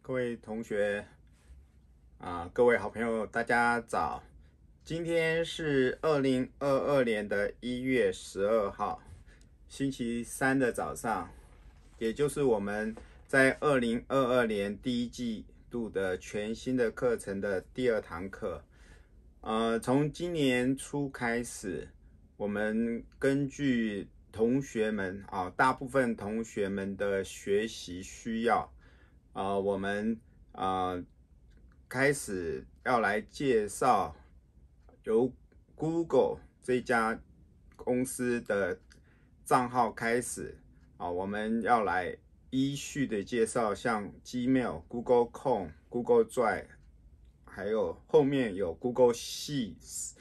各位同学各位好朋友，大家早。今天是2022年的1月12号，星期三的早上，也就是我们在2022年第一季度的全新的课程的第2堂课。从今年初开始，我们根据同学们大部分同学们的学习需要，我们开始要来介绍由 Google 这家公司的账号开始我们要来依序的介绍像 Gmail、Google Chrome、Google Drive， 还有后面有 Google Sheets，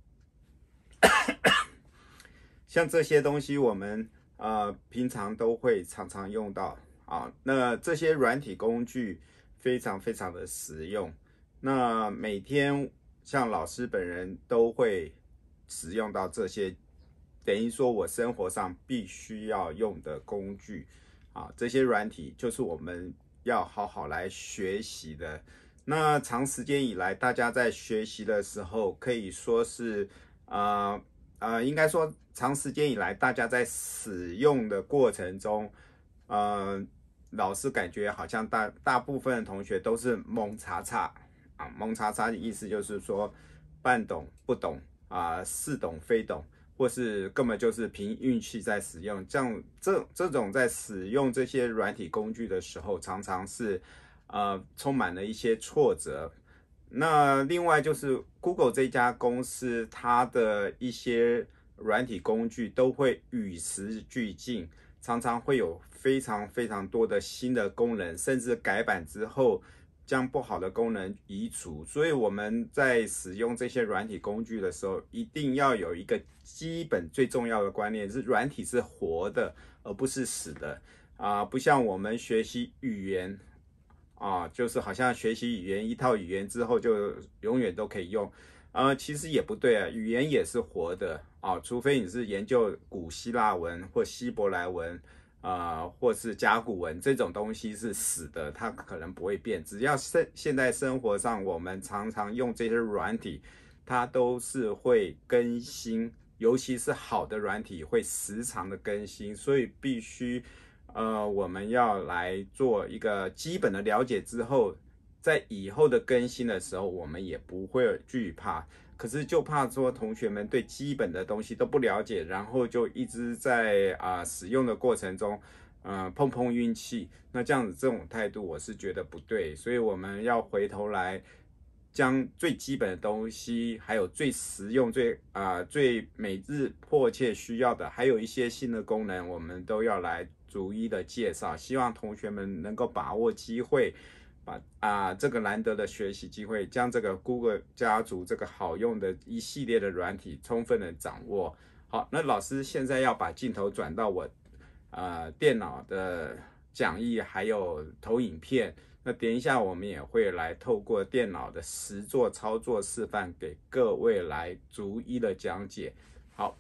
像这些东西我们平常都会常常用到那这些软体工具非常非常的实用，那每天像老师本人都会使用到这些，等于说我生活上必须要用的工具这些软体就是我们要好好来学习的。那长时间以来大家在学习的时候可以说是应该说长时间以来大家在使用的过程中老师感觉好像大部分的同学都是蒙查查蒙查查的意思就是说半懂不懂似懂非懂，或是根本就是凭运气在使用。这种在使用这些软体工具的时候，常常是充满了一些挫折。那另外就是 Google 这家公司，它的一些软体工具都会与时俱进，常常会有非常非常多的新的功能，甚至改版之后将不好的功能移除。所以我们在使用这些软体工具的时候，一定要有一个基本最重要的观念，是软体是活的，而不是死的不像我们学习语言就是好像学习语言一套语言之后就永远都可以用其实也不对语言也是活的除非你是研究古希腊文或希伯来文或是甲骨文，这种东西是死的，它可能不会变。只要现在生活上我们常常用这些软体，它都是会更新，尤其是好的软体会时常的更新，所以必须我们要来做一个基本的了解之后，在以后的更新的时候，我们也不会惧怕。可是就怕说同学们对基本的东西都不了解，然后就一直在使用的过程中碰运气，那这样子这种态度我是觉得不对。所以我们要回头来将最基本的东西，还有最实用最每日迫切需要的，还有一些新的功能，我们都要来逐一的介绍。希望同学们能够把握机会，把这个难得的学习机会，将这个 Google 家族这个好用的一系列的软体充分的掌握。好，那老师现在要把镜头转到我电脑的讲义还有投影片，那等一下我们也会来透过电脑的实作操作示范给各位来逐一的讲解。好，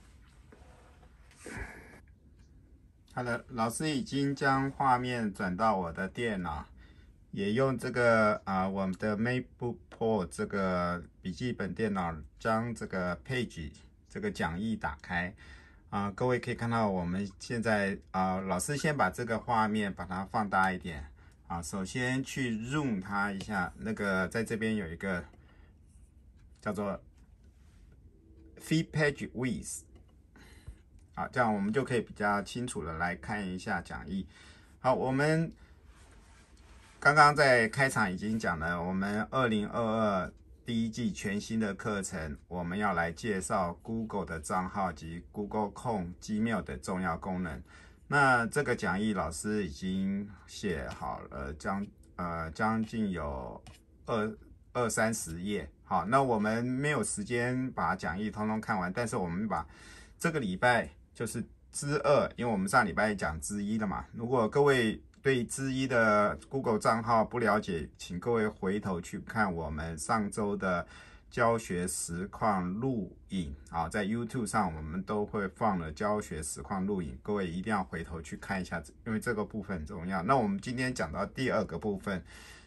好的，老师已经将画面转到我的电脑，也用这个我们的 MacBook Pro 这个笔记本电脑将这个 Page 这个讲义打开各位可以看到我们现在老师先把这个画面把它放大一点首先去 Zoom 它一下，那个在这边有一个叫做 Feed Page With。这样我们就可以比较清楚的来看一下讲义。好，我们刚刚在开场已经讲了，我们2022第一季全新的课程，我们要来介绍 Google 的账号及 Google Chrome、Gmail 的重要功能。那这个讲义老师已经写好了，将近有20-30页。好，那我们没有时间把讲义通通看完，但是我们把这个礼拜就是之2，因为我们上礼拜讲之1了嘛。如果各位对之1的 Google 账号不了解，请各位回头去看我们上周的教学实况录影在 YouTube 上我们都会放了教学实况录影，各位一定要回头去看一下，因为这个部分很重要。那我们今天讲到第2个部分，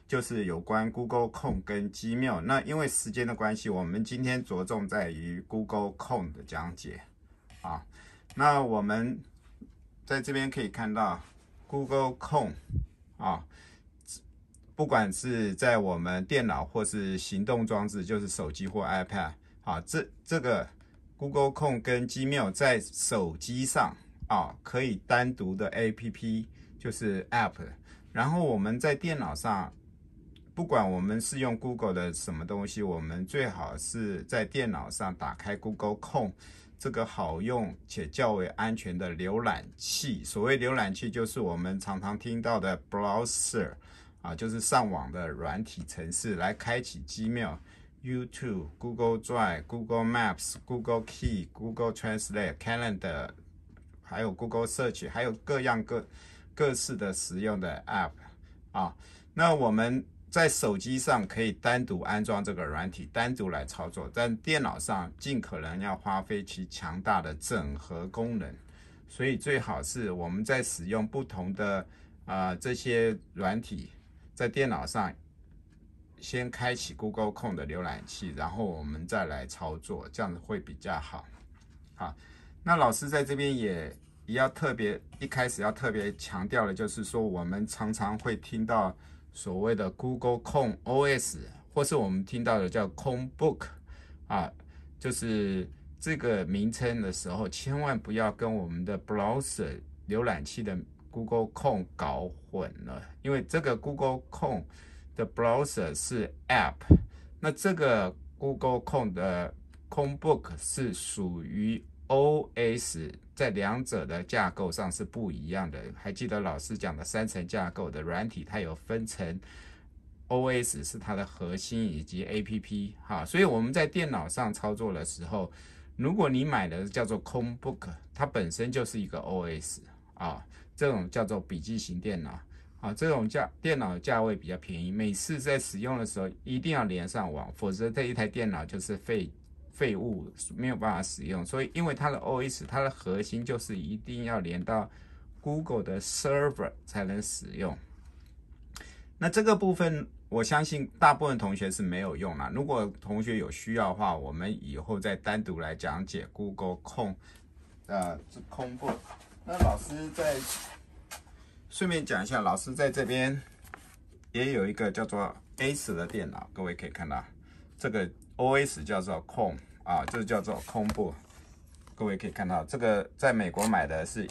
就是有关 Google Chrome 跟 Gmail。那因为时间的关系，我们今天着重在于 Google Chrome 的讲解啊。那我们在这边可以看到 Google Chrome 啊，不管是在我们电脑或是行动装置，就是手机或 iPad 啊，这个 Google Chrome 跟 Gmail 在手机上啊可以单独的 APP 就是 App， 然后我们在电脑上，不管我们是用 Google 的什么东西，我们最好是在电脑上打开 Google Chrome 这个好用且较为安全的浏览器。所谓浏览器，就是我们常常听到的 browser 啊，就是上网的软体程式，来开启 Gmail、YouTube、Google Drive、Google Maps、Google Key、Google Translate、Calendar， 还有 Google Search， 还有各式的实用的 App 啊。那我们在手机上可以单独安装这个软体，单独来操作，在电脑上尽可能要花费其强大的整合功能，所以最好是我们在使用不同的这些软体，在电脑上先开启 Google Chrome 的浏览器，然后我们再来操作，这样子会比较好。好，那老师在这边也要一开始要特别强调的就是说，我们常常会听到所谓的 Google Chrome OS， 或是我们听到的叫 Chromebook 啊，就是这个名称的时候，千万不要跟我们的 browser 浏览器的 Google Chrome 搞混了，因为这个 Google Chrome 的 browser 是 App， 那这个 Google Chrome 的 Chromebook 是属于 OS， 在两者的架构上是不一样的。还记得老师讲的3层架构的软体，它有分成 OS 是它的核心，以及 APP 哈。所以我们在电脑上操作的时候，如果你买的叫做 Chromebook， 它本身就是一个 OS 啊，这种叫做笔记型电脑啊，这种电脑价位比较便宜，每次在使用的时候一定要连上网，否则这一台电脑就是废物，没有办法使用。所以因为它的 OS 它的核心就是一定要连到 Google 的 server 才能使用。那这个部分我相信大部分同学是没有用啦，如果同学有需要的话，我们以后再单独来讲解 Google Chrome Chromebook。那老师再顺便讲一下，老师在这边也有一个叫做 Acer 的电脑，各位可以看到这个 OS 叫做 Chrome 啊，这叫做 Chromebook。各位可以看到，这个在美国买的是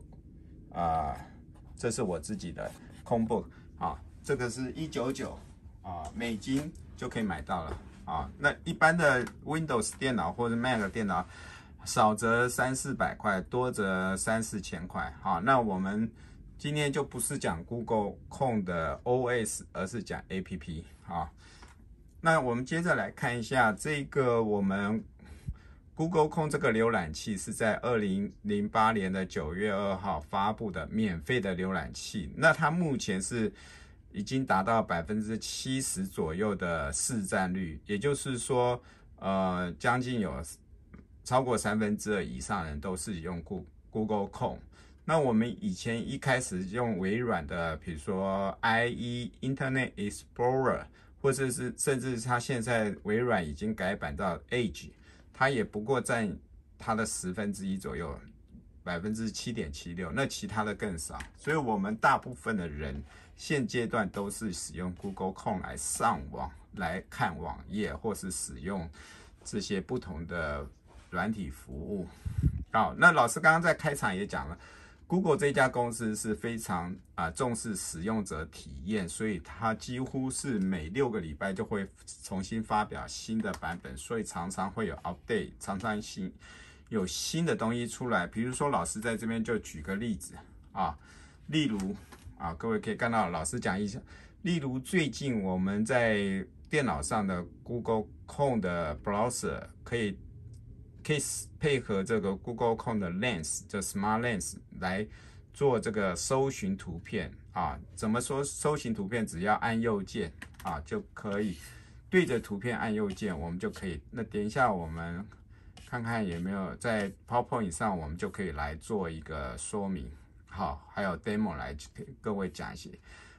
这是我自己的 Chromebook 啊，这个是199美金就可以买到了啊。那一般的 Windows 电脑或者 Mac 电脑，少则300-400块，多则3-4千块啊。那我们今天就不是讲 Google Chrome 的 OS， 而是讲 APP 啊。那我们接着来看一下这个我们 Google Chrome 这个浏览器是在2008年的9月2号发布的免费的浏览器。那它目前是已经达到70%左右的市占率，也就是说，将近有超过2/3以上人都是用 Google Chrome。那我们以前一开始用微软的，比如说 IE Internet Explorer， 或者是甚至它现在微软已经改版到 Edge， 它也不过占它的1/10左右，7.76%，那其他的更少。所以我们大部分的人现阶段都是使用 Google Chrome 来上网、来看网页，或是使用这些不同的软体服务。好，那老师刚刚在开场也讲了。Google 这家公司是非常重视使用者体验，所以它几乎是每6个礼拜就会重新发表新的版本，所以常常会有 update， 常常有新的东西出来。比如说，老师在这边就举个例子例如各位可以看到，老师讲一下，例如最近我们在电脑上的 Google Chrome 的 browser 可以配合这个 Google Chrome 的 Lens， 就 Smart Lens 来做这个搜寻图片怎么说搜寻图片？只要按右键就可以对着图片按右键，我们就可以。那等一下我们看看有没有在 PowerPoint 上，我们就可以来做一个说明。好，还有 demo 来给各位讲一些。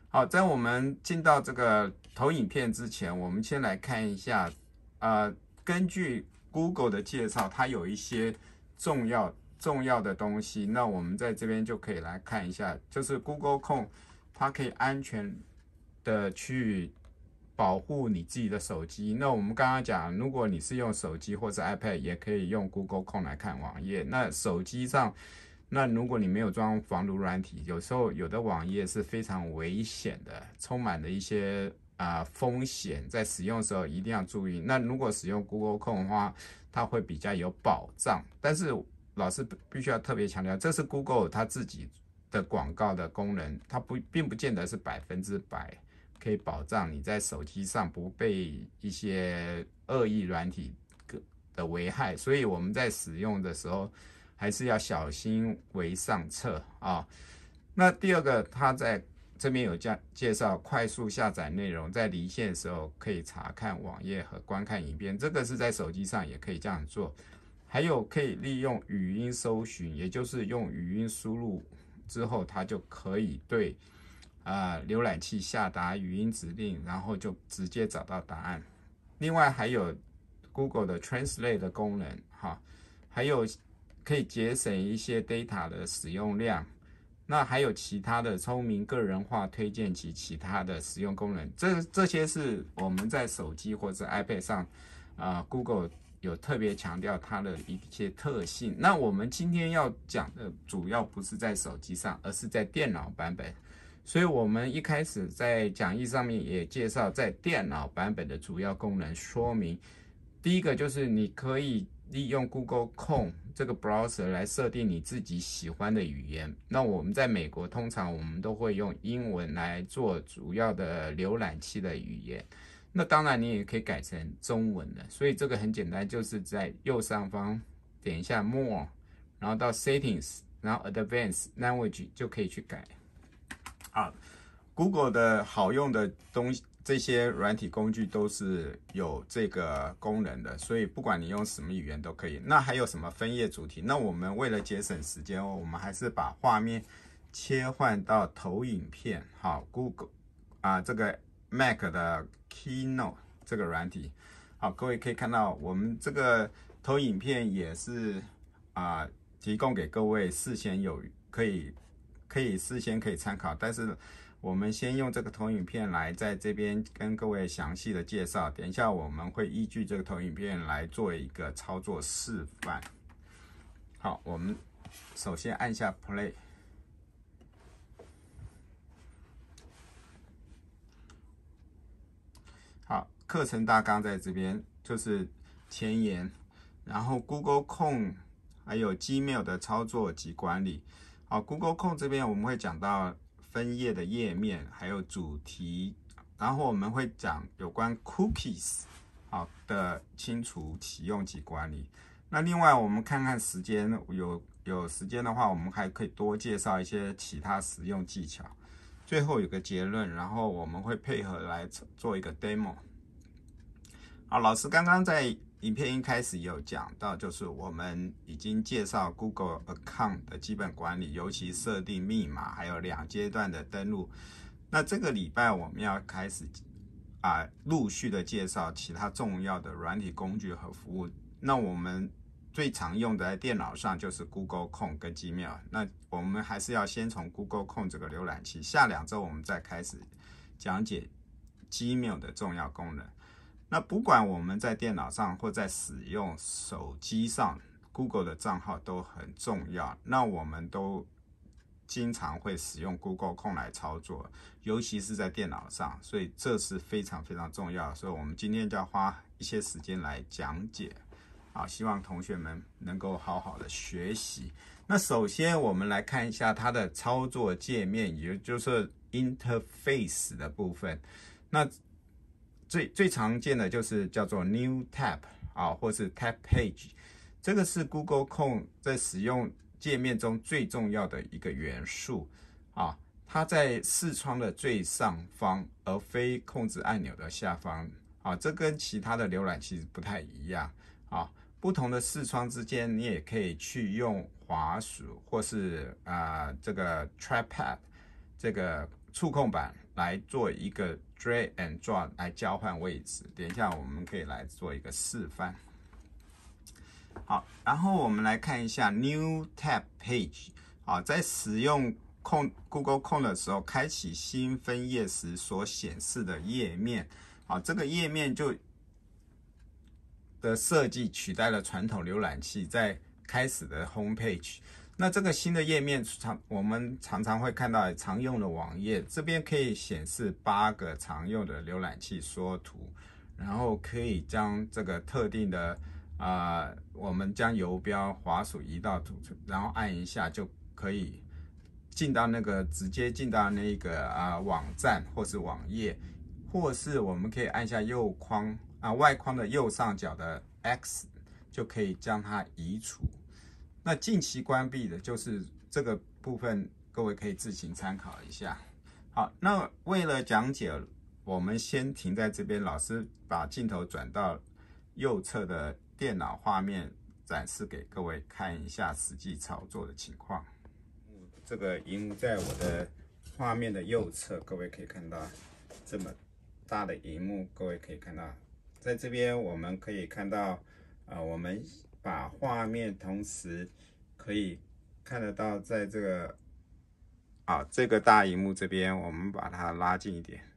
好，在我们进到这个投影片之前，我们先来看一下，根据 Google 的介绍，它有一些重要的东西。那我们在这边就可以来看一下，就是 Google Home 它可以安全的去保护你自己的手机。那我们刚刚讲，如果你是用手机或者 iPad， 也可以用 Google Home 来看网页。那手机上，那如果你没有装防毒软体，有时候有的网页是非常危险的，充满了一些风险，在使用的时候一定要注意。那如果使用 Google Chrome 的话，它会比较有保障。但是老师必须要特别强调，这是 Google 它自己的广告的功能，它并不见得是100%可以保障你在手机上不被一些恶意软体的危害。所以我们在使用的时候，还是要小心为上策啊。那第二个，它在这边有介绍快速下载内容，在离线的时候可以查看网页和观看影片，这个是在手机上也可以这样做。还有可以利用语音搜寻，也就是用语音输入之后，它就可以对浏览器下达语音指令，然后就直接找到答案。另外还有 Google 的 Translate 的功能哈，还有可以节省一些 data 的使用量。那还有其他的聪明个人化推荐及其他的使用功能，这些是我们在手机或者 iPad 上Google 有特别强调它的一些特性。那我们今天要讲的主要不是在手机上，而是在电脑版本。所以我们一开始在讲义上面也介绍在电脑版本的主要功能说明。第一个就是你可以利用 Google Chrome 这个 browser 来设定你自己喜欢的语言。那我们在美国通常我们都会用英文来做主要的浏览器的语言。那当然你也可以改成中文的，所以这个很简单，就是在右上方点一下 More， 然后到 Settings， 然后 Advanced Language 就可以去改。Google 的好用的东西，这些软体工具都是有这个功能的，所以不管你用什么语言都可以。那还有什么分页主题？那我们为了节省时间我们还是把画面切换到投影片。好 ，Google 这个 Mac 的 Keynote 这个软体，好，各位可以看到我们这个投影片也是提供给各位事先可以事先可以参考，但是我们先用这个投影片来在这边跟各位详细的介绍。等一下我们会依据这个投影片来做一个操作示范。好，我们首先按下 Play。好，课程大纲在这边，就是前言，然后 Google Chrome 还有 Gmail 的操作及管理。好 ，Google Chrome 这边我们会讲到分页的页面，还有主题，然后我们会讲有关 Cookies 的清除、启用及管理。那另外我们看看时间，有时间的话，我们还可以多介绍一些其他使用技巧。最后有个结论，然后我们会配合来做一个 demo。好，老师刚刚在影片一开始有讲到，就是我们已经介绍 Google Account 的基本管理，尤其设定密码，还有2阶段的登录。那这个礼拜我们要开始陆续的介绍其他重要的软体工具和服务。那我们最常用的在电脑上就是 Google Chrome 跟 Gmail。那我们还是要先从 Google Chrome 这个浏览器，下2周我们再开始讲解 Gmail 的重要功能。那不管我们在电脑上或在使用手机上 ，Google 的账号都很重要。那我们都经常会使用 Google Chrome 来操作，尤其是在电脑上，所以这是非常非常重要。所以我们今天就要花一些时间来讲解。好，希望同学们能够好好的学习。那首先我们来看一下它的操作界面，也就是 interface 的部分。那最常见的就是叫做 New Tab 或是 Tab Page， 这个是 Google Chrome 在使用界面中最重要的一个元素它在视窗的最上方，而非控制按钮的下方这跟其他的浏览器不太一样不同的视窗之间，你也可以去用滑鼠或是这个 Trackpad 这个触控板来做一个 drag and drop 来交换位置。等一下我们可以来做一个示范。好，然后我们来看一下 New Tab Page。好，在使用Google Chrome 的时候，开启新分页时所显示的页面。好，这个页面的设计取代了传统浏览器在开始的 Homepage。那这个新的页面我们常常会看到常用的网页，这边可以显示8个常用的浏览器缩图，然后可以将这个特定的我们将游标滑鼠移到图，然后按一下就可以直接进到那个网站或是网页，或是我们可以按下外框的右上角的 X 就可以将它移除。那近期关闭的就是这个部分，各位可以自行参考一下。好，那为了讲解，我们先停在这边，老师把镜头转到右侧的电脑画面，展示给各位看一下实际操作的情况。这个荧幕在我的画面的右侧，各位可以看到这么大的荧幕，各位可以看到，在这边我们可以看到，我们把画面同时可以看得到，在这个大荧幕这边，我们把它拉近一点，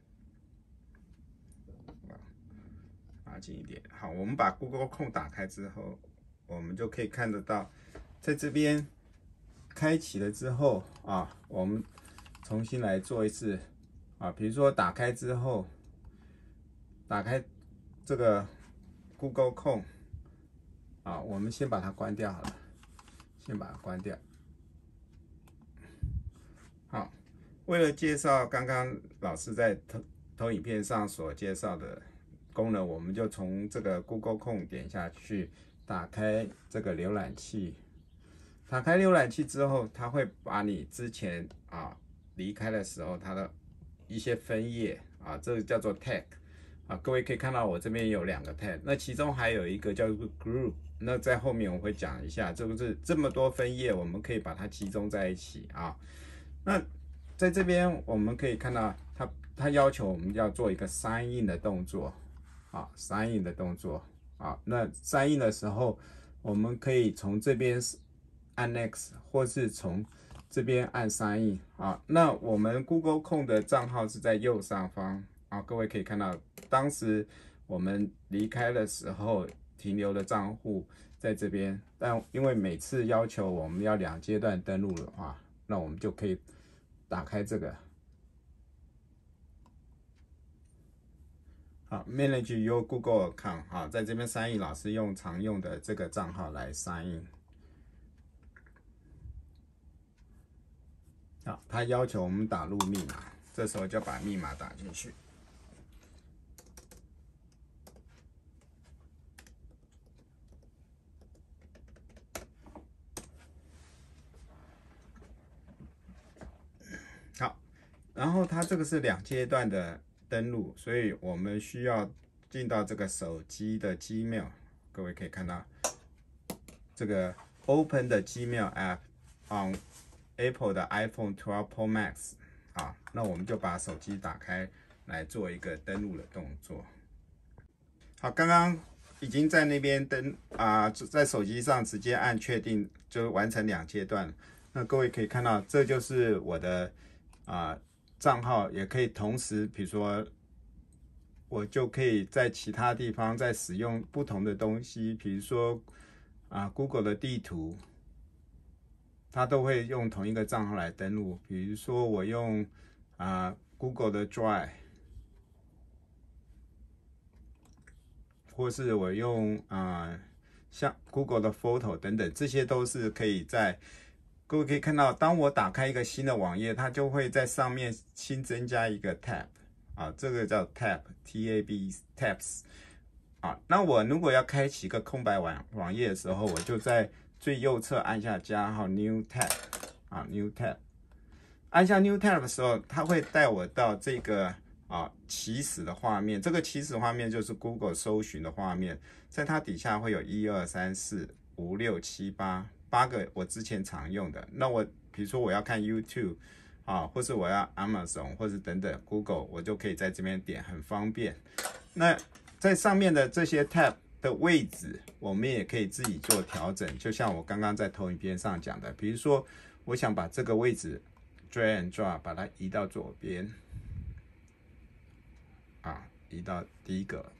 拉近一点。好，我们把 Google Chrome 打开之后，我们就可以看得到，在这边开启了之后我们重新来做一次比如说打开之后，打开这个 Google Chrome。我们先把它关掉好了，先把它关掉。好，为了介绍刚刚老师在投影片上所介绍的功能，我们就从这个 Google Chrome 点下去，打开这个浏览器。打开浏览器之后，它会把你之前离开的时候它的一些分页这个叫做 tag。各位可以看到我这边有2个 tag， 那其中还有一个叫做 group， 那在后面我会讲一下，这不是这么多分页，我们可以把它集中在一起那在这边我们可以看到它要求我们要做一个 sign in 的动作sign in 的动作那 sign in 的时候，我们可以从这边按 next， 或是从这边按 sign in 那我们 Google Chrome 的账号是在右上方各位可以看到，当时我们离开的时候停留的账户在这边，但因为每次要求我们要2阶段登录的话，那我们就可以打开这个Manage your Google account 在这边sign in，老师用常用的这个账号来sign in。他要求我们打入密码，这时候就把密码打进去。好，然后它这个是2阶段的登录，所以我们需要进到这个手机的 Gmail， 各位可以看到这个 Open 的 Gmail App on Apple 的 iPhone 12 Pro Max 那我们就把手机打开来做一个登录的动作。好，刚刚已经在那边在手机上直接按确定就完成2阶段。那各位可以看到，这就是我的账号，也可以同时，比如说我就可以在其他地方再使用不同的东西，比如说Google 的地图，它都会用同一个账号来登录。比如说我用Google 的 Drive， 或是我用像 Google 的 Photo 等等，这些都是可以在。各位可以看到，当我打开一个新的网页，它就会在上面新增加一个 tab 这个叫 tabs 那我如果要开启一个空白网页的时候，我就在最右侧按下加号 new tab new tab， 按下 new tab 的时候，它会带我到这个起始的画面。这个起始画面就是 Google 搜寻的画面，在它底下会有1、2、3、4、5、6、7、8个我之前常用的。那我比如说我要看 YouTube， 啊，或是我要 Amazon 或是等等 Google， 我就可以在这边点，很方便。那在上面的这些 tab 的位置，我们也可以自己做调整，就像我刚刚在投影片上讲的，比如说我想把这个位置 drag and drop 把它移到左边，啊，移到第一个，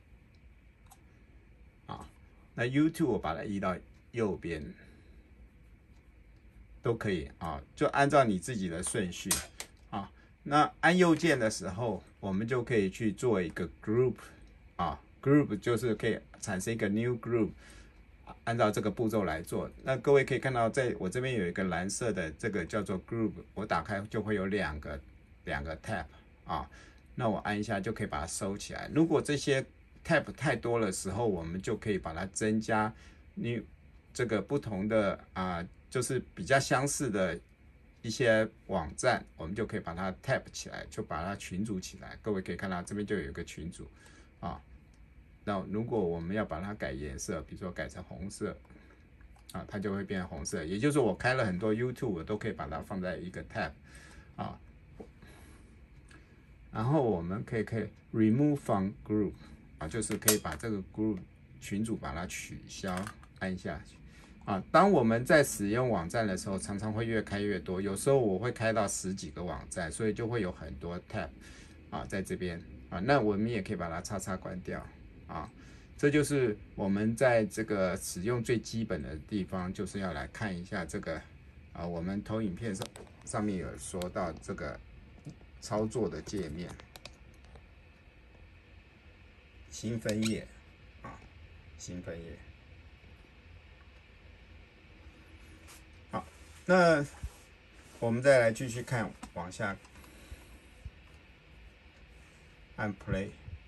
啊，那 YouTube 我把它移到右边，都可以啊，就按照你自己的顺序啊。那按右键的时候，我们就可以去做一个 group 啊 ，group 就是可以产生一个 new group， 按照这个步骤来做。那各位可以看到，在我这边有一个蓝色的这个叫做 group， 我打开就会有两个 tab 啊。那我按一下就可以把它收起来。如果这些 tab 太多的时候，我们就可以把它增加这个不同的就是比较相似的一些网站，我们就可以把它 tab 起来，就把它群组起来。各位可以看到这边就有一个群组啊。那如果我们要把它改颜色，比如说改成红色啊，它就会变成红色。也就是我开了很多 YouTube， 我都可以把它放在一个 tab 啊。然后我们可以 remove from group 啊，就是可以把这个 group 群组把它取消，按下去啊。当我们在使用网站的时候，常常会越开越多，有时候我会开到10几个网站，所以就会有很多 tab 啊在这边啊。那我们也可以把它叉关掉啊。这就是我们在这个使用最基本的地方，就是要来看一下这个啊，我们投影片上面有说到这个操作的界面，新分页啊，新分页。好，那我们再来继续看，往下按 play。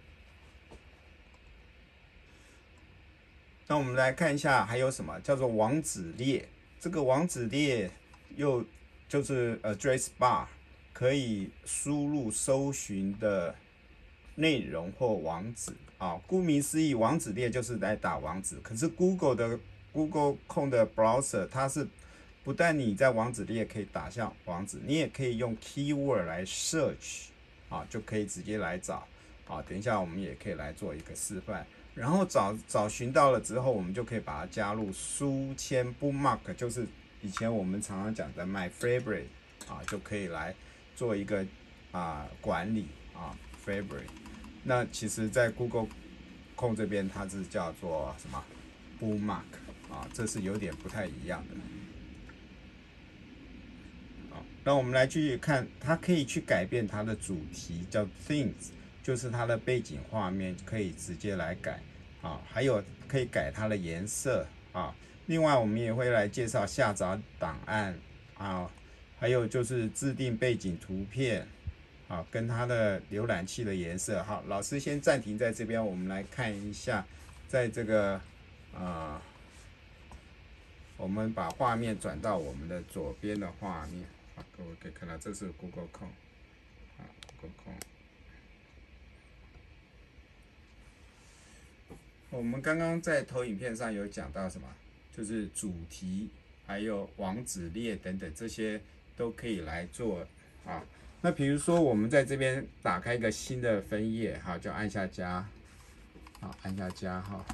那我们来看一下还有什么叫做网址列。这个网址列就是 address bar， 可以输入搜寻的内容或网址啊。顾名思义，网址列就是来打网址。可是 Google Chrome 的 browser， 它是不但你在网址列可以打下网址，你也可以用 keyword 来 search 啊，就可以直接来找啊。等一下我们也可以来做一个示范。然后找寻到了之后，我们就可以把它加入书签 bookmark， 就是以前我们常常讲的 my favorite 啊，就可以来做一个管理啊 favorite。那其实，在 Google Chrome 这边它是叫做什么 bookmark 啊，这是有点不太一样的。好，那我们来继续看，它可以去改变它的主题，叫 themes。就是它的背景画面可以直接来改啊，还有可以改它的颜色啊。另外，我们也会来介绍下载档案啊，还有就是制定背景图片啊，跟它的浏览器的颜色。好，老师先暂停在这边，我们来看一下，在这个我们把画面转到我们的左边的画面啊，各位可以看到这是 Google Chrome 啊 ，Google Chrome。我们刚刚在投影片上有讲到什么？就是主题，还有网址列等等，这些都可以来做啊。那比如说，我们在这边打开一个新的分页，哈，就按下加，好，按下加哈。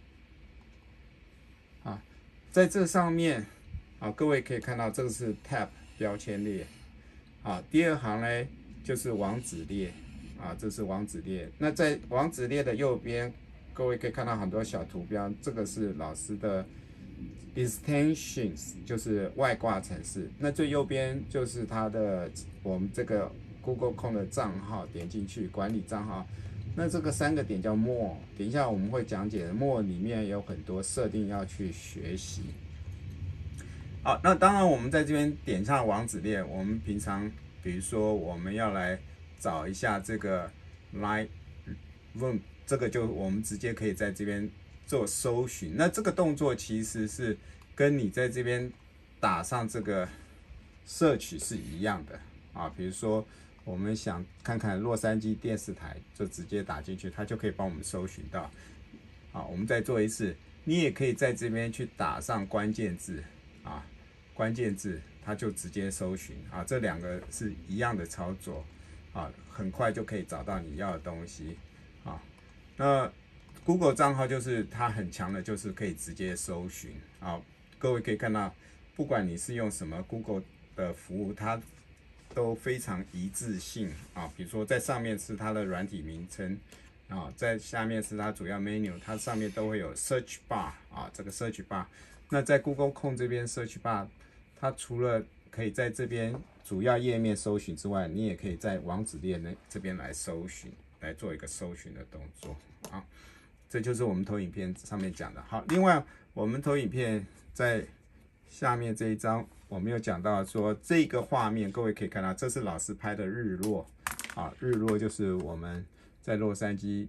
啊，在这上面，啊，各位可以看到这个是 tab 标签列，啊，第二行呢就是网址列，啊，这是网址列。那在网址列的右边。各位可以看到很多小图标，这个是老师的 extensions， 就是外挂程式。那最右边就是它的我们这个 Google Chrome 的账号，点进去管理账号。那这个3个点叫 More， 等一下我们会讲解的 More 里面有很多设定要去学习。好，那当然我们在这边点上网址列，我们平常比如说我们要来找一下这个 Lightroom。这个就我们直接可以在这边做搜寻，那这个动作其实是跟你在这边打上这个 search 是一样的啊。比如说我们想看看洛杉矶电视台，就直接打进去，它就可以帮我们搜寻到。好，我们再做一次，你也可以在这边去打上关键字啊，关键字它就直接搜寻啊，这两个是一样的操作啊，很快就可以找到你要的东西啊。那 Google 账号就是它很强的，就是可以直接搜寻啊。各位可以看到，不管你是用什么 Google 的服务，它都非常一致性啊。比如说在上面是它的软体名称啊，在下面是它主要 menu， 它上面都会有 search bar 啊，这个 search bar。那在 Google Chrome 这边 search bar， 它除了可以在这边主要页面搜寻之外，你也可以在网址列这边来搜寻，来做一个搜寻的动作啊。这就是我们投影片上面讲的。好，另外我们投影片在下面这一张，我们有讲到说这个画面，各位可以看到，这是老师拍的日落啊，日落就是我们在洛杉矶，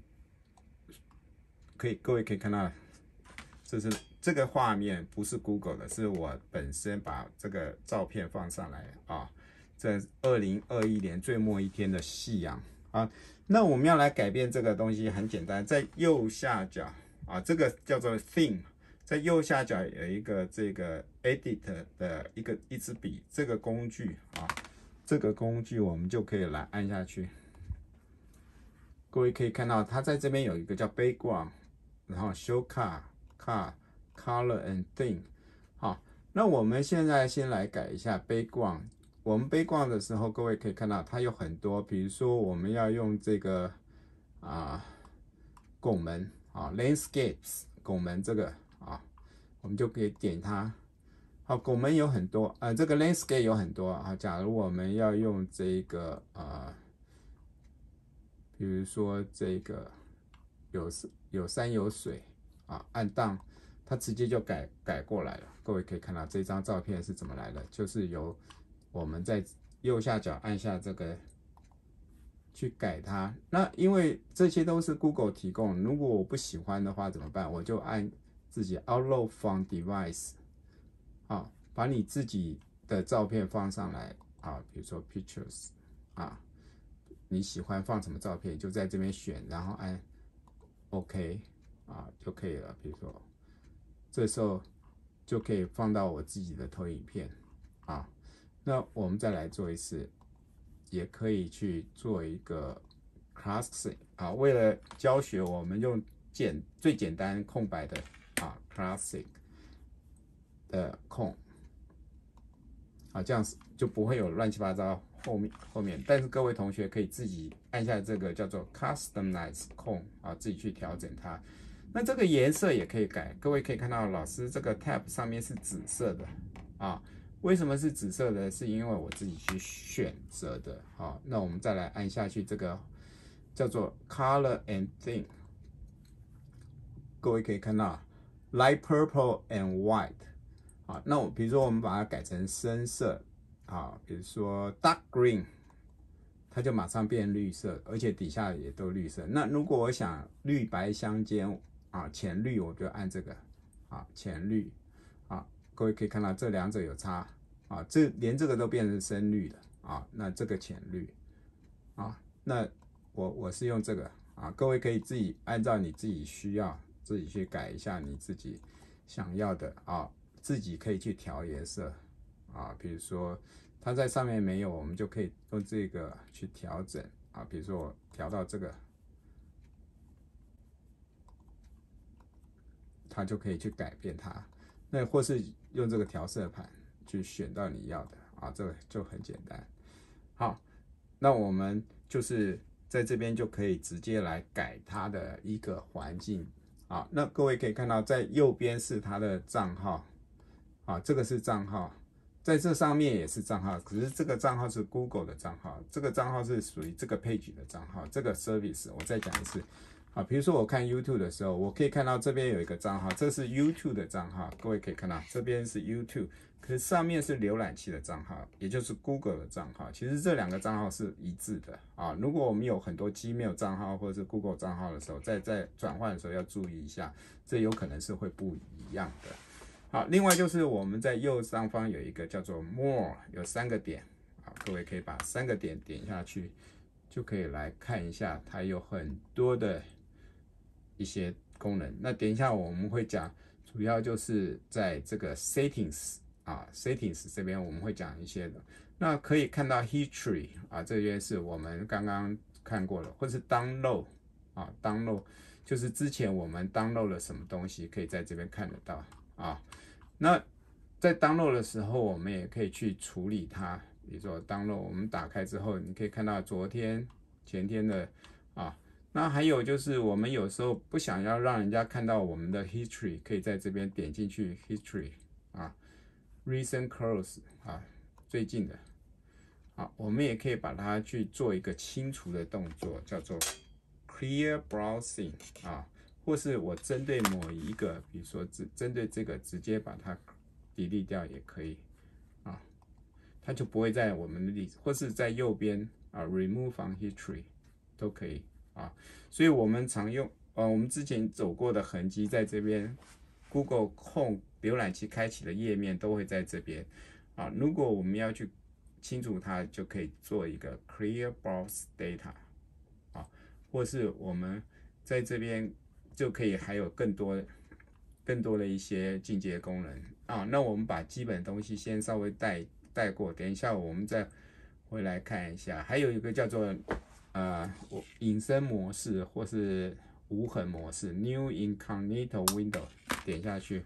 各位可以看到，这个画面不是 Google 的，是我本身把这个照片放上来啊。这2021年最末一天的夕阳啊。那我们要来改变这个东西很简单，在右下角啊，这个叫做 Theme， 在右下角有一个这个 Edit 的一支笔，这个工具啊，这个工具我们就可以来按下去。各位可以看到，它在这边有一个叫 Background， 然后 Show Color and Theme。好，那我们现在先来改一下 Background。我们Background的时候，各位可以看到它有很多，比如说我们要用这个拱门啊 ，Landscapes 拱门这个啊，我们就可以点它。好，拱门有很多这个 Landscape 有很多啊。假如我们要用这个比如说这个有山有水啊，按档它直接就改过来了。各位可以看到这张照片是怎么来的，就是由我们在右下角按下这个去改它。那因为这些都是 Google 提供，如果我不喜欢的话怎么办？我就按自己 Upload from Device 啊，把你自己的照片放上来啊，比如说 Pictures 啊，你喜欢放什么照片就在这边选，然后按 OK 啊就可以了。比如说这时候就可以放到我自己的投影片啊。那我们再来做一次，也可以去做一个 Classic 啊。为了教学，我们用最简单空白的Classic 的空啊，这样就不会有乱七八糟后面。但是各位同学可以自己按下这个叫做 Customize 空啊，自己去调整它。那这个颜色也可以改，各位可以看到老师这个 Tab 上面是紫色的啊。为什么是紫色的？是因为我自己去选择的。好，那我们再来按下去，这个叫做 Color and Theme。各位可以看到 Light Purple and White。好，那比如说我们把它改成深色啊，比如说 Dark Green， 它就马上变绿色，而且底下也都绿色。那如果我想绿白相间啊，浅绿，我就按这个啊，浅绿啊。各位可以看到这两者有差啊，连这个都变成深绿了啊，那这个浅绿啊，那我是用这个啊，各位可以自己按照你自己需要自己去改一下你自己想要的啊，自己可以去调颜色啊，比如说它在上面没有，我们就可以用这个去调整啊，比如说我调到这个，它就可以去改变它。那或是用这个调色盘去选到你要的啊，这个就很简单。好，那我们就是在这边就可以直接来改它的一个环境啊。那各位可以看到，在右边是它的账号啊，这个是账号，在这上面也是账号，可是这个账号是 Google 的账号，这个账号是属于这个 page 的账号，这个 service 我再讲一次。啊，比如说我看 YouTube 的时候，我可以看到这边有一个账号，这是 YouTube 的账号，各位可以看到这边是 YouTube， 可是上面是浏览器的账号，也就是 Google 的账号。其实这两个账号是一致的啊。如果我们有很多 Gmail 账号或者是 Google 账号的时候，在转换的时候要注意一下，这有可能是会不一样的。好，另外就是我们在右上方有一个叫做 More， 有3个点啊，各位可以把3个点点下去，就可以来看一下，它有很多的一些功能。那等一下我们会讲，主要就是在这个 Settings settings 这边我们会讲一些的。那可以看到 history 这边是我们刚刚看过了，或是 download 就是之前我们 download 了什么东西，可以在这边看得到那在 download 的时候，我们也可以去处理它。比如说 download 我们打开之后，你可以看到昨天、前天的那还有就是我们有时候不想要让人家看到我们的 history， 可以在这边点进去 history recent close 最近的我们也可以把它去做一个清除的动作，叫做 clear browsing 或是我针对某一个，比如说针对这个直接把它 delete 掉也可以它就不会在我们的例子，或是在右边remove from history 都可以所以我们常用我们之前走过的痕迹在这边 Google Chrome 浏览器开启的页面都会在这边如果我们要去清除它，就可以做一个 clear browse data 或是我们在这边就可以还有更多的一些进阶功能那我们把基本的东西先稍微带过，等一下我们再回来看一下。还有一个叫做隐身模式或是无痕模式 New Incognito Window， 点下去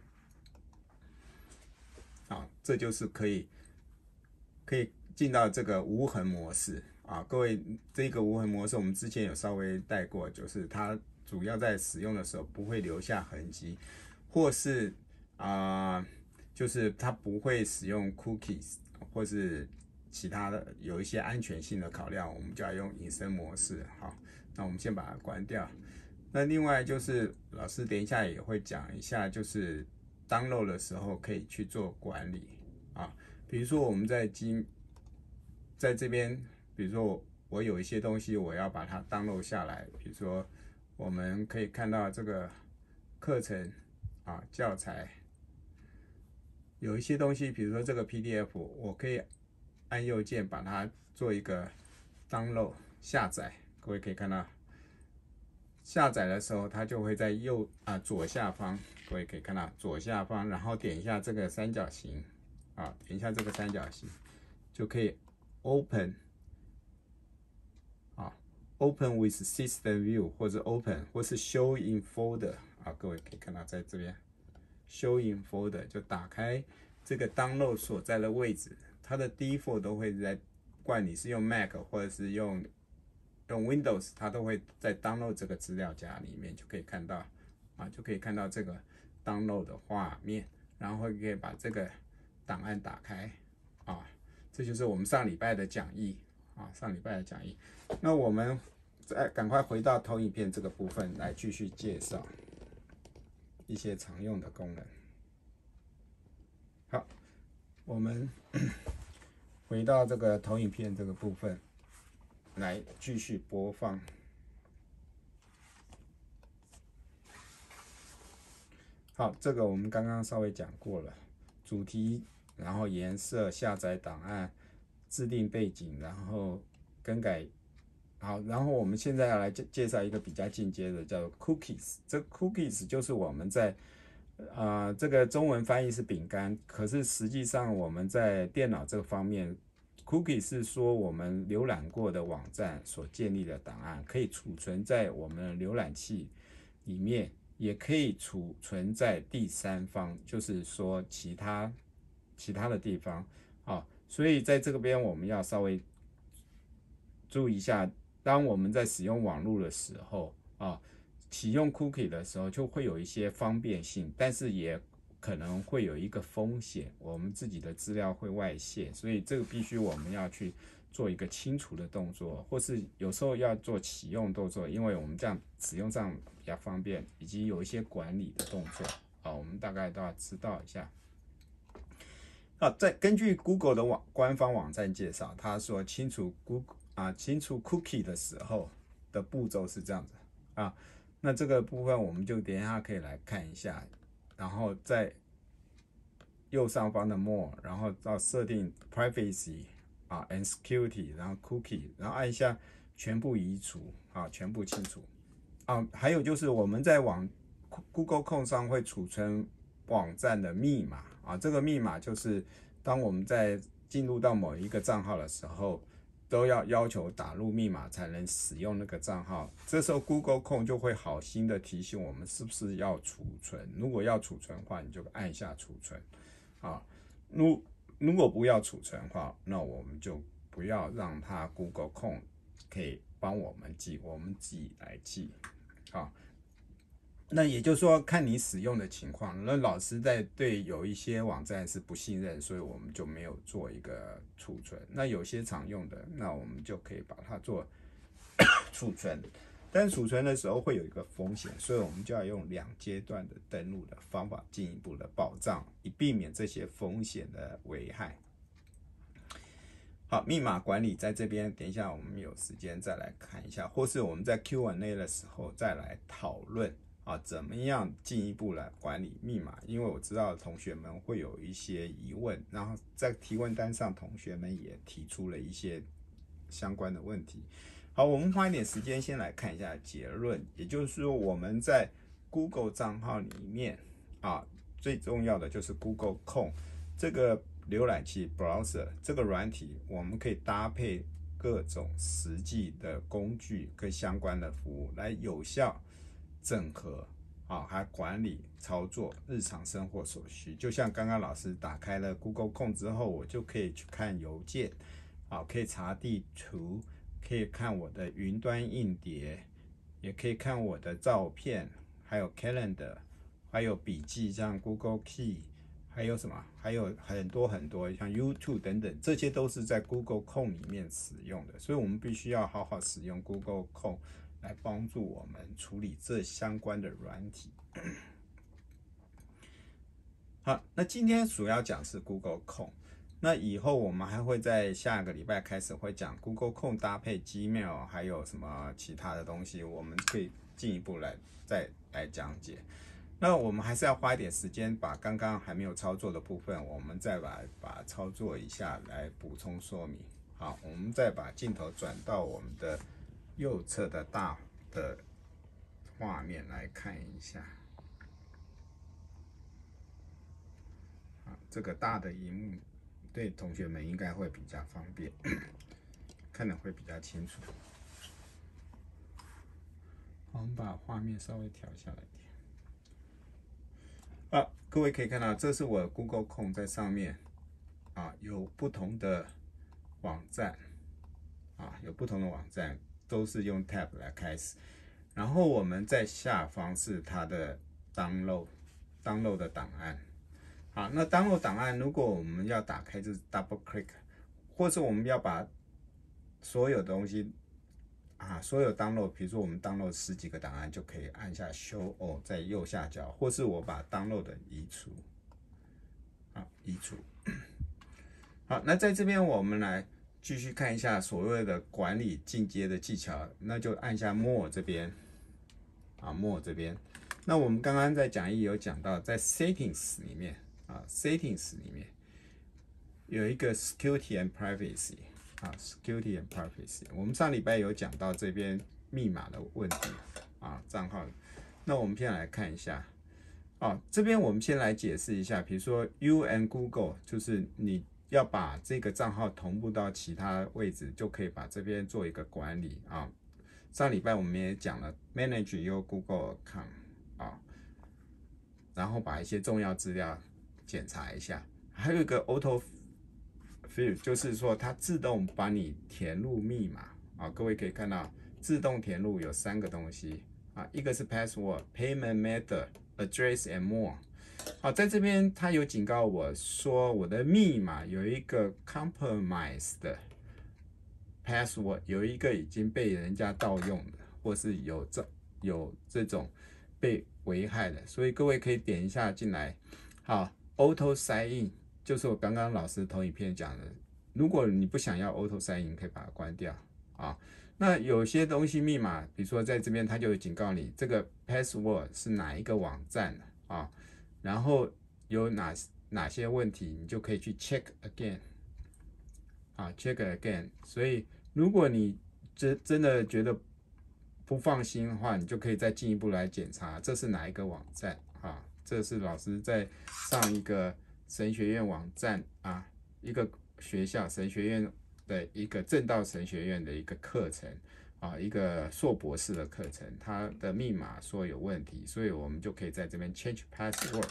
这就是可以进到这个无痕模式各位，这个无痕模式我们之前有稍微带过，就是它主要在使用的时候不会留下痕迹，或是就是它不会使用 cookies 或是其他的有一些安全性的考量，我们就要用隐身模式那我们先把它关掉。那另外就是老师等一下也会讲一下，就是 download 的时候可以去做管理比如说我们在这边，比如说我有一些东西我要把它 download 下来，比如说我们可以看到这个课程教材有一些东西，比如说这个 PDF 我可以按右键把它做一个 download 下载，各位可以看到下载的时候它就会在左下方，各位可以看到左下方，然后点一下这个三角形点一下这个三角形就可以 open with system view 或者 open 或是 show in folder 各位可以看到在这边 show in folder 就打开这个 download 所在的位置，它的 default 都会在，不管你是用 Mac 或者是用 Windows， 它都会在 download 这个资料夹里面就可以看到就可以看到这个 download 的画面，然后可以把这个档案打开这就是我们上礼拜的讲义那我们再赶快回到投影片这个部分来继续介绍一些常用的功能。好，我们回到这个投影片这个部分来继续播放。好，这个我们刚刚稍微讲过了，主题，然后颜色、下载档案、制定背景，然后更改。好，然后我们现在要来介绍一个比较进阶的，叫做 cookies。这 cookies 就是我们在这个中文翻译是饼干，可是实际上我们在电脑这个方面 ，cookie 是说我们浏览过的网站所建立的档案，可以储存在我们的浏览器里面，也可以储存在第三方，就是说其他的地方所以在这边我们要稍微注意一下，当我们在使用网络的时候启用 cookie 的时候就会有一些方便性，但是也可能会有一个风险，我们自己的资料会外泄，所以这个必须我们要去做一个清除的动作，或是有时候要做启用动作，因为我们这样使用上比较方便，以及有一些管理的动作我们大概都要知道一下。在根据 Google 的官方网站介绍，他说清除 cookie 的时候的步骤是这样子那这个部分我们就等一下可以来看一下，然后在右上方的 More， 然后到设定 Privacy and Security， 然后 Cookie， 然后按一下全部移除全部清除还有就是我们在Google Chrome 上会储存网站的密码啊。这个密码就是当我们在进入到某一个账号的时候，都要求打入密码才能使用那个账号。这时候 Google Chrome 就会好心的提醒我们是不是要储存。如果要储存的话，你就按下储存啊。如果不要储存的话，那我们就不要让它 Google Chrome 可以帮我们记，我们自己来记啊。那也就是说，看你使用的情况。那老师在对有一些网站是不信任，所以我们就没有做一个储存。那有些常用的，那我们就可以把它做储存。但储存的时候会有一个风险，所以我们就要用2阶段的登录的方法进一步的保障，以避免这些风险的危害。好，密码管理在这边，等一下我们有时间再来看一下，或是我们在 Q&A 的时候再来讨论啊，怎么样进一步来管理密码？因为我知道同学们会有一些疑问，然后在提问单上，同学们也提出了一些相关的问题。好，我们花一点时间先来看一下结论，也就是说我们在 Google 账号里面啊，最重要的就是 Google Chrome 这个浏览器 browser 这个软体，我们可以搭配各种实际的工具跟相关的服务，来有效整合啊，还管理操作日常生活所需。就像刚刚老师打开了 Google Chrome 之后，我就可以去看邮件啊，可以查地图，可以看我的云端硬碟，也可以看我的照片，还有 Calendar， 还有笔记，像 Google Key， 还有什么？还有很多很多，像 YouTube 等等，这些都是在 Google Chrome 里面使用的，所以我们必须要好好使用 Google Chrome 来帮助我们处理这相关的软体。好，那今天主要讲是 Google Chrome。那以后我们还会在下个礼拜开始会讲 Google Chrome 搭配 Gmail， 还有什么其他的东西，我们可以进一步再来讲解。那我们还是要花一点时间把刚刚还没有操作的部分，我们再把操作一下来补充说明。好，我们再把镜头转到我们的右侧的大的画面来看一下。这个大的萤幕对同学们应该会比较方便，看得会比较清楚。我们把画面稍微调下来一点。啊，各位可以看到，这是我的 Google Chrome 在上面啊，有不同的网站啊，有不同的网站都是用 Tab 来开始。然后我们在下方是它的 download 的档案。好，那 download 档案，如果我们要打开，就是 double click， 或是我们要把所有东西啊，所有 download， 比如说我们 download 10几个档案，就可以按下 Show All 在右下角，或是我把 download 移除，好，移除。好，那在这边我们来继续看一下所谓的管理进阶的技巧，那就按下 More 这边，啊 More 这边。那我们刚刚在讲义有讲到，在 Settings 里面。Settings 里面有一个 Security and Privacy Security and Privacy。我们上礼拜有讲到这边密码的问题账号。那我们先来看一下这边我们先来解释一下，比如说 You and Google， 就是你要把这个账号同步到其他位置，就可以把这边做一个管理上礼拜我们也讲了 Manage Your Google Account 然后把一些重要资料检查一下，还有一个 Auto Fill， 就是说它自动帮你填入密码各位可以看到，自动填入有3个东西一个是 Password、Payment Method、Address and More。在这边它有警告我说，我的密码有一个 Compromised 的 Password， 有一个已经被人家盗用的，或是有这种被危害的，所以各位可以点一下进来。好 ，Auto Sign In 就是我刚刚老师同影片讲的，如果你不想要 Auto Sign In， 可以把它关掉那有些东西密码，比如说在这边它就警告你这个 Password 是哪一个网站然后有哪些问题，你就可以去 Check Again Check Again。所以如果你真的觉得不放心的话，你就可以再进一步来检查这是哪一个网站这是老师在上神学院网站啊，一个学校神学院的一个正道神学院的一个课程啊，一个硕博士的课程，它的密码说有问题，所以我们就可以在这边 change password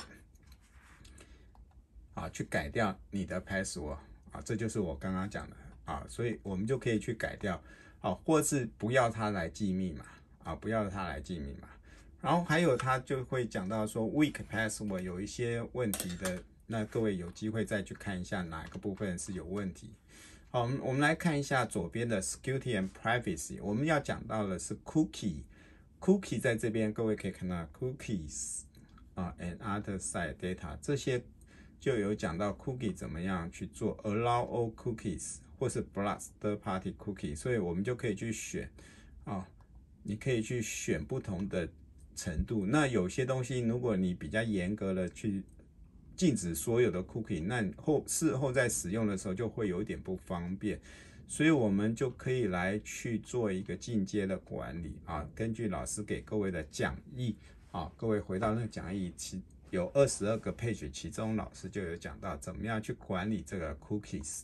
啊，去改掉你的 password 啊，这就是我刚刚讲的啊，所以我们就可以去改掉啊，或是不要它来记密码啊，不要它来记密码。然后还有他就会讲到说 weak password 有一些问题的，那各位有机会再去看一下哪个部分是有问题。好，我们来看一下左边的 security and privacy， 我们要讲到的是 cookie 在这边各位可以看到 cookies 啊 and other site data 这些就有讲到 cookie 怎么样去做 allow all cookies 或是 block third party cookie， 所以我们就可以去选啊，你可以去选不同的程度。那有些东西如果你比较严格的去禁止所有的 cookie， 那事后在使用的时候就会有一点不方便，所以我们就可以来去做一个进阶的管理啊。根据老师给各位的讲义啊，各位回到那个讲义，有22个 page， 其中老师就有讲到怎么样去管理这个 cookies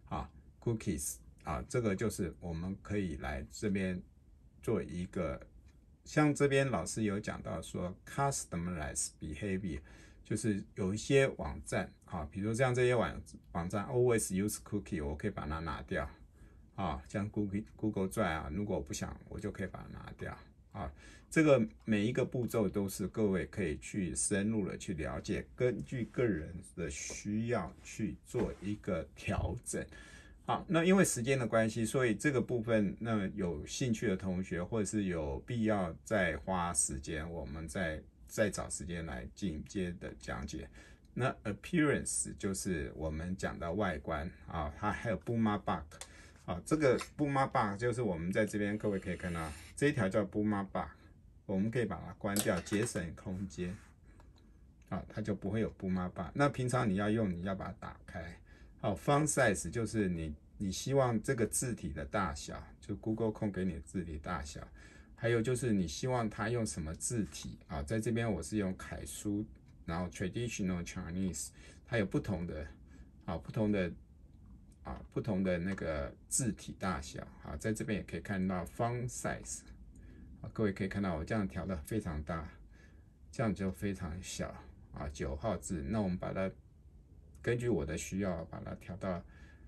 啊，这个就是我们可以来这边做一个，像这边老师有讲到说 customized behavior。就是有一些网站啊，比如像这些网站 always use cookie， 我可以把它拿掉啊，像 Google Drive 啊，如果我不想，我就可以把它拿掉啊。这个每一个步骤都是各位可以去深入的去了解，根据个人的需要去做一个调整。好，那因为时间的关系，所以这个部分，那有兴趣的同学或者是有必要再花时间，我们再找时间来进阶的讲解。那 appearance 就是我们讲的外观啊，它还有 bookmark 啊，这个 bookmark 就是我们在这边各位可以看到这一条叫 bookmark， 我们可以把它关掉，节省空间啊，它就不会有 bookmark。那平常你要用，你要把它打开。好 ，font size 就是你希望这个字体的大小，就 Google 控给你的字体大小。还有就是你希望它用什么字体啊？在这边我是用楷书，然后 traditional Chinese， 它有不同的那个字体大小啊，在这边也可以看到 font size 啊，各位可以看到我这样调的非常大，这样就非常小啊，9号字，那我们把它根据我的需要把它调到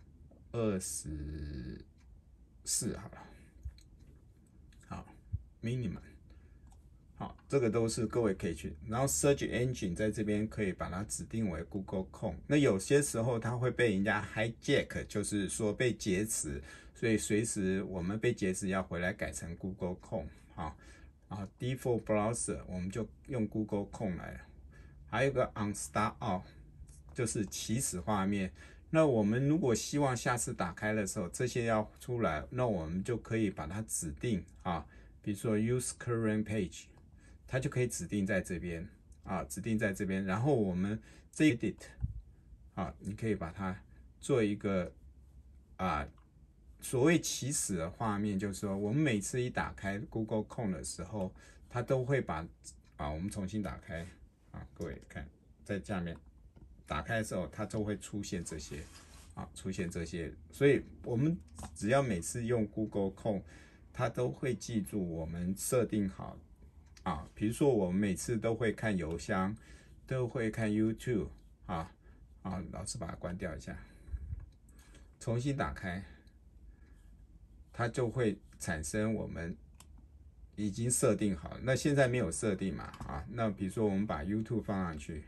24好了。minimum， 好，这个都是各位可以去。然后 search engine 在这边可以把它指定为 Google.com。那有些时候它会被人家 hijack， 就是说被劫持，所以随时我们被劫持要回来改成 Google.com 啊。然后 default browser 我们就用 Google.com 来。还有个 on start out 就是起始画面。那我们如果希望下次打开的时候这些要出来，那我们就可以把它指定啊。比如说 use current page， 它就可以指定在这边啊，指定在这边。然后我们这 edit 啊，你可以把它做一个啊，所谓起始的画面，就是说我们每次一打开 Google.com 的时候，它都会把我们重新打开啊，各位看在下面打开的时候，它就会出现这些出现这些。所以我们只要每次用 Google.com。它都会记住我们设定好比如说我们每次都会看邮箱，都会看 YouTube 老师把它关掉一下，重新打开，它就会产生我们已经设定好。那现在没有设定嘛那比如说我们把 YouTube 放上去，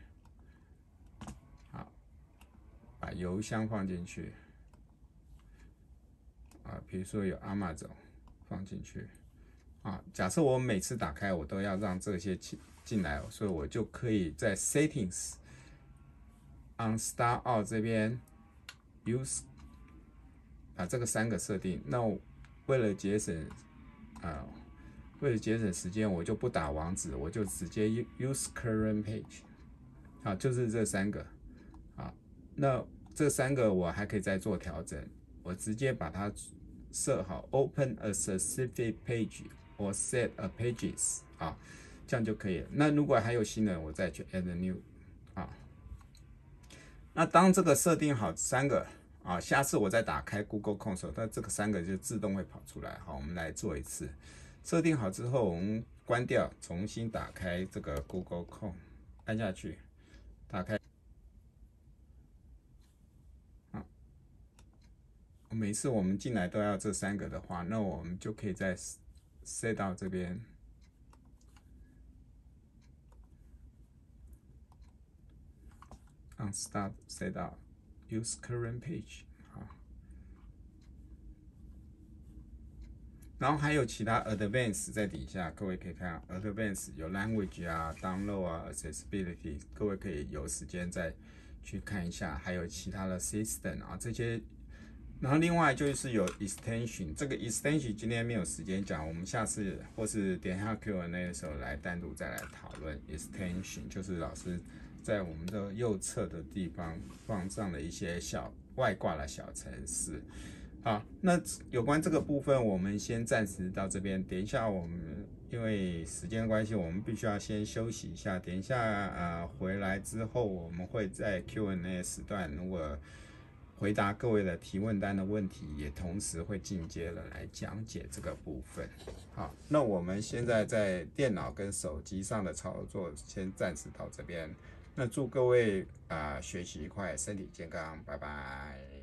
把邮箱放进去比如说有 Amazon。放进去假设我每次打开我都要让这些进来，所以我就可以在 Settings on Start Out 这边 Use 把这个3个设定。那为了节省时间，我就不打网址，我就直接 Use Current Page 就是这3个那这3个我还可以再做调整，我直接把它设好 Open a specific page or set a pages 这样就可以了。那如果还有新的，我再去 add a new 那当这个设定好3个啊，下次我再打开 Google Console， 它这个3个就自动会跑出来。好，我们来做一次。设定好之后，我们关掉，重新打开这个 Google Chrome， 按下去，打开。啊，每次我们进来都要这3个的话，那我们就可以再 set 到这边。On Start Set Up Use Current Page 好，然后还有其他 Advanced 在底下，各位可以看 Advanced 有 Language 啊、Download 啊、Accessibility， 各位可以有时间再去看一下，还有其他的 System 啊这些。然后另外就是有 Extension， 这个 Extension 今天没有时间讲，我们下次或是点下 Q&A 的时候来单独再来讨论 Extension， 就是老师在我们的右侧的地方放上了一些小外挂的小程式。好，那有关这个部分，我们先暂时到这边。等一下我们因为时间关系，我们必须要先休息一下。等一下回来之后，我们会在 Q&A 时段，如果回答各位的提问单的问题，也同时会进阶的来讲解这个部分。好，那我们现在在电脑跟手机上的操作，先暂时到这边。那祝各位学习愉快，身体健康，拜拜。